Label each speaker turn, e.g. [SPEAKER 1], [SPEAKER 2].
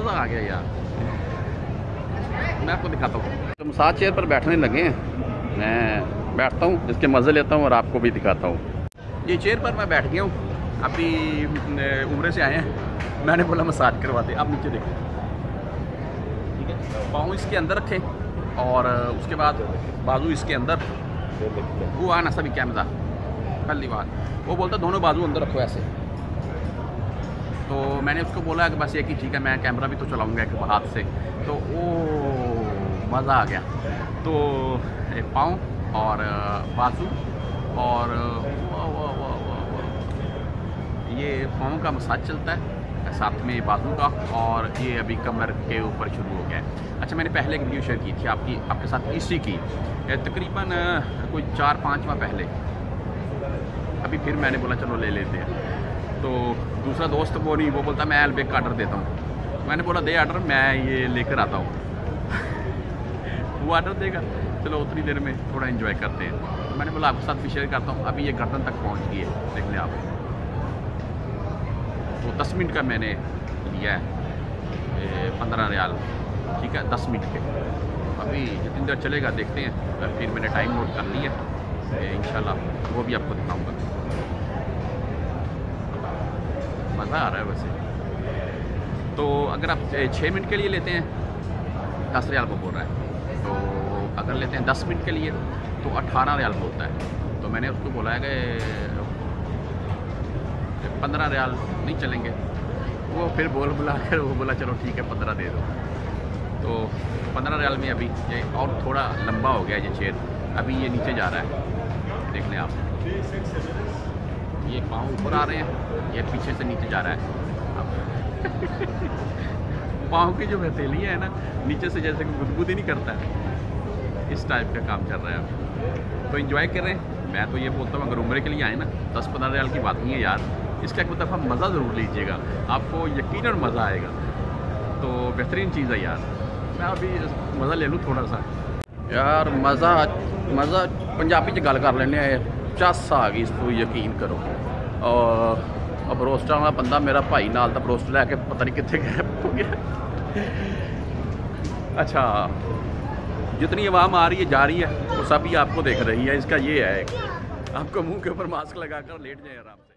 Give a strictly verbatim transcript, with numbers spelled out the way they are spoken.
[SPEAKER 1] मज़ा आ गया यार। मैं आपको दिखाता हूँ। तो मसाज चेयर पर बैठने लगे हैं, मैं बैठता हूँ, इसके मज़े लेता हूँ और आपको भी दिखाता हूँ। ये चेयर पर मैं बैठ गया हूँ, अभी उम्र से आए हैं। मैंने बोला मसाज करवाते, आप नीचे देखें, ठीक है। पाँव इसके अंदर रखें और उसके बाद बाजू इसके अंदर। वो आना सभी क्या मज़ा, पहली बात वो बोलता दोनों बाजू अंदर रखो ऐसे। तो मैंने उसको बोला कि बस ये कि ठीक है, मैं कैमरा भी तो चलाऊँगा एक हाथ से। तो ओ मज़ा आ गया। तो पाँव और बाजू और वाह वाह वाह वाह वाह, ये पाँव का मसाज चलता है, साथ में बाजू का, और ये अभी कमर के ऊपर शुरू हो गया है। अच्छा, मैंने पहले एक वीडियो शेयर की थी आपकी आपके साथ इसी की, तकरीबन कोई चार पाँच माह पहले। अभी फिर मैंने बोला चलो ले लेते हैं। तो दूसरा दोस्त वो नहीं, वो बोलता मैं एल्बेक का आर्डर देता हूँ। मैंने बोला दे आर्डर, मैं ये लेकर आता हूँ। वो आर्डर देगा, चलो उतनी देर में थोड़ा एंजॉय करते हैं। तो मैंने बोला आपके साथ भी शेयर करता हूँ। अभी ये गर्दन तक पहुँच गई है, देख लें आप। तो दस मिनट का मैंने लिया है, पंद्रह रियाल, ठीक है, दस मिनट के। अभी जितनी देर चलेगा देखते हैं। फिर मैंने टाइम नोट कर लिया, इंशाल्लाह वो भी आपको दिखाऊंगा। मज़ा आ रहा है वैसे। तो अगर आप छः मिनट के लिए लेते हैं दस रियाल वो बोल रहा है, तो अगर लेते हैं दस मिनट के लिए तो अठारह रियाल बोलता है। तो मैंने उसको बोला है कि पंद्रह रियाल नहीं चलेंगे। वो फिर बोल बुला कर वो बोला चलो ठीक है पंद्रह दे दो। तो पंद्रह रियाल में अभी ये और थोड़ा लंबा हो गया ये चेयर, अभी ये नीचे जा रहा है, देख लें आप। ये पाँव ऊपर आ रहे हैं, ये पीछे से नीचे जा रहा है। पाँव की जो हथेलियाँ है ना, नीचे से जैसे गुदगुदी नहीं करता है, इस टाइप का काम चल रहा है अब। तो एंजॉय कर रहे हैं। मैं तो ये बोलता हूँ अगर उम्र के लिए आए ना, दस पंद्रह रियाल की बात नहीं है यार, इसका एक दफ़ा मज़ा ज़रूर लीजिएगा, आपको यकीनन मज़ा आएगा। तो बेहतरीन चीज़ है यार। मैं अभी मज़ा ले लूँ थोड़ा सा यार। मज़ा मज़ा पंजाबी च गल कर लेने, चस आ गई, इसको यकीन करो। और अब रोस्टर वाला बंदा मेरा भाई नाल दा रोस्ट लैके पता नहीं कितने गया हो गया। अच्छा, जितनी आवाम आ रही है जा रही है वो सभी आपको देख रही है। इसका ये है, आपको मुंह के ऊपर मास्क लगाकर लेट जाए आराम से।